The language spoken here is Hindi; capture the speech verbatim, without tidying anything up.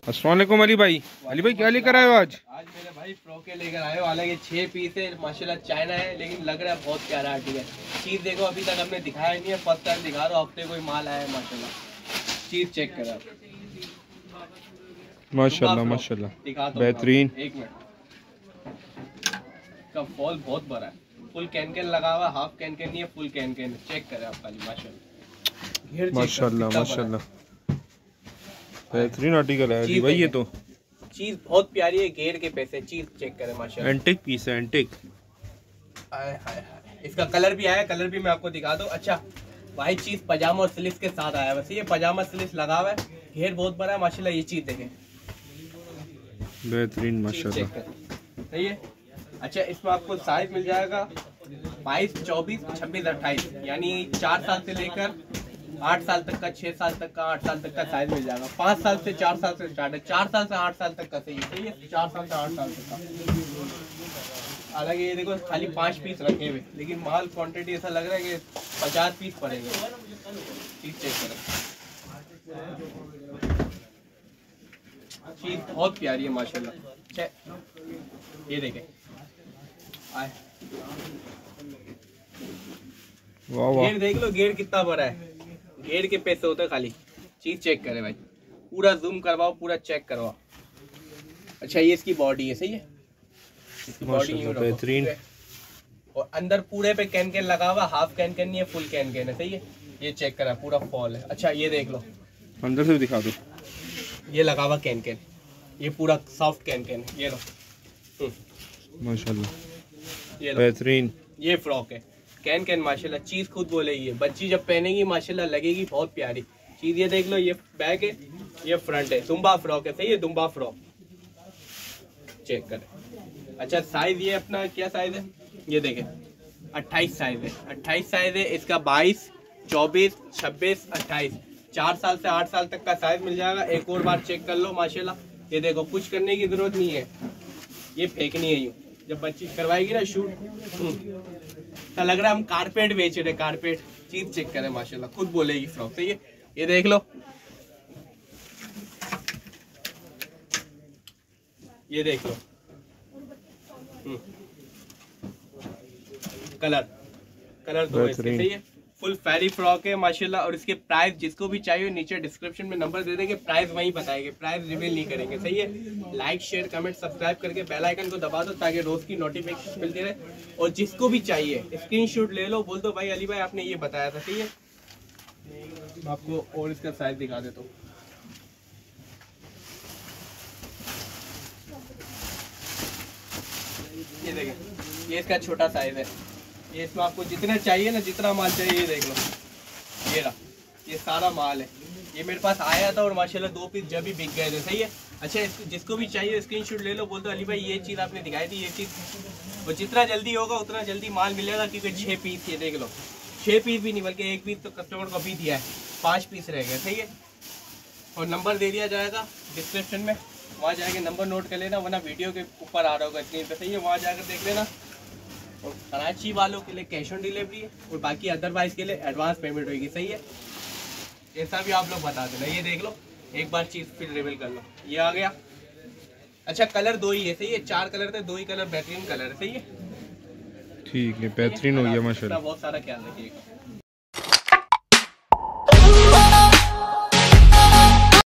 अस्सलाम वालेकुम अली भाई। अली भाई क्या लेकर आए हो आज? आज मेरे भाई फ्रॉक के लेकर आए हो। हालांकि छह पीस है माशाल्लाह, चाइना है लेकिन लग रहा है बहुत प्यारा आर्टिकल। चीज देखो अभी तक हमने दिखाया नहीं है, फर्स्ट टाइम दिखा रहा हूँ। हफ्ते कोई माल आया है माशाल्लाह। चीज चेक करो आप। माशाल्लाह माशाल्लाह दिखा दो बेहतरीन। एक मिनट का फॉल बहुत बड़ा है, फुल कैन कैन लगा हुआ, हाफ कैन कैन नहीं है, फुल कैन कैन। चेक करें आप खाली माशाल्लाह माशाल्लाह माशाल्लाह बेहतरीन आर्टिकल है अली भाई। ये तो चीज बहुत प्यारी है, घेर के पैसे। चीज चेक करें माशाल्लाह, एंटिक पीस है एंटिक। हाय हाय हाय, इसका कलर भी आया, कलर भी मैं आपको दिखा दूं। अच्छा वाइट चीज पजामा और स्लीव्स के साथ आया है। वैसे ये पजामा स्लीव्स लगा हुआ है, घेर बहुत बड़ा है माशाल्लाह। ये चीज देखें बेहतरीन माशाल्लाह, सही है। अच्छा इसमें आपको साइज मिल जाएगा बाईस, चौबीस, छब्बीस, अट्ठाईस, यानी चार साल से लेकर आठ साल तक का, छह साल तक का, आठ साल तक का साइज मिल जाएगा। पाँच साल से चार साल से स्टार्ट है, चार साल से आठ साल तक का। सही है, सही है, चार साल से आठ साल तक का। हालांकि ये देखो खाली पांच पीस रखे हुए, लेकिन माल क्वांटिटी ऐसा लग रहा है कि पचास पीस पड़ेंगे। चीज चेक करें, चीज बहुत प्यारी है माशाल्लाह। ये देखें आए, वाह वाह, गेट देख लो, गेट कितना बड़ा है। गेट के पैसे होते हैं खाली। चीज चेक करें भाई, पूरा जूम करवाओ, पूरा चेक करवाओ। अच्छा ये इसकी बॉडी है, सही है, इसकी बॉडी बेहतरीन। और अंदर पूरे पे कैन कैन लगा हुआ, हाफ कैन कैन नहीं है, फुल कैन कैन है। सही है, ये चेक करा, पूरा फॉल है। अच्छा ये देख लो, अंदर से भी दिखा दो। ये लगा हुआ कैन कैन, ये पूरा सॉफ्ट कैन कैन है। ये लो माशाल्लाह, ये लो बेहतरीन। ये फ्रॉक है, कैन कैन माशाल्लाह। चीज खुद बोलेगी, बच्ची जब पहनेगी माशाल्लाह लगेगी बहुत प्यारी चीज। ये देख लो, ये बैक है, ये फ्रंट है, दुम्बा फ्रॉक है। सही है, दुम्बा फ्रॉक चेक करें। अच्छा साइज ये अपना क्या साइज है, ये देखें अट्ठाईस साइज है, अट्ठाईस साइज है इसका। बाईस, चौबीस, छब्बीस, अट्ठाईस, चार साल से आठ साल तक का साइज मिल जाएगा। एक और बार चेक कर लो माशाल्लाह। ये देखो कुछ करने की जरूरत नहीं है, ये फेंकनी है यूं। जब बच्ची करवाएगी ना शूट, तो लग रहा है हम कारपेट बेच रहे, कारपेट। चीज चेक करें माशाल्लाह, खुद बोलेगी फ्रॉक। सही है, ये देख लो, ये देख लो कलर, कलर दो इसके। सही है, फुल फैरी फ्रॉक है माशाल्लाह। और इसके प्राइस जिसको भी चाहिए नीचे डिस्क्रिप्शन में नंबर दे देंगे, प्राइस वहीं बताएंगे, प्राइस रिवील नहीं करेंगे। सही है, लाइक शेयर कमेंट सब्सक्राइब करके बेल आइकन को दबा दो ताकि रोज की नोटिफिकेशन मिलती रहे। और जिसको भी चाहिए स्क्रीनशॉट ले लो, बोल दो भाई अली भाई आपने ये बताया था। सही है, मैं आपको और इसका साइज दिखा देता हूँ। ये देखें, ये इसका छोटा साइज है। ये इसमें आपको जितना चाहिए ना, जितना माल चाहिए, ये देख लो, ये रहा, ये सारा माल है। ये मेरे पास आया था और माशाल्लाह दो पीस जब भी बिक गए थे। सही है, अच्छा जिसको भी चाहिए स्क्रीनशॉट ले लो, बोल दो अली भाई ये चीज़ आपने दिखाई थी, ये चीज़। और जितना जल्दी होगा उतना जल्दी माल मिलेगा, क्योंकि छः पीस, ये देख लो, छः पीस भी नहीं बल्कि एक पीस तो कस्टमर को अभी दिया है, पाँच पीस रह गए। सही है, और नंबर दे दिया जाएगा डिस्क्रिप्शन में, वहाँ जाके नंबर नोट कर लेना, वरना वीडियो के ऊपर आ रहा होगा स्क्रीन पे। सही है, वहाँ जाकर देख लेना। और कराची वालों के लिए कैश ऑन डिलीवरी है, और बाकी अदरवाइज के लिए एडवांस पेमेंट होगी। सही है, ऐसा भी आप लोग बता देना। ये देख लो, एक बार चीज़ फिर रिवील कर लो, ये आ गया। अच्छा कलर दो ही है। सही है, चार कलर थे, दो ही कलर बेहतरीन कलर है। सही है, ठीक है, बेहतरीन हो गया माशाल्लाह। बहुत सारा ख्याल रखिएगा।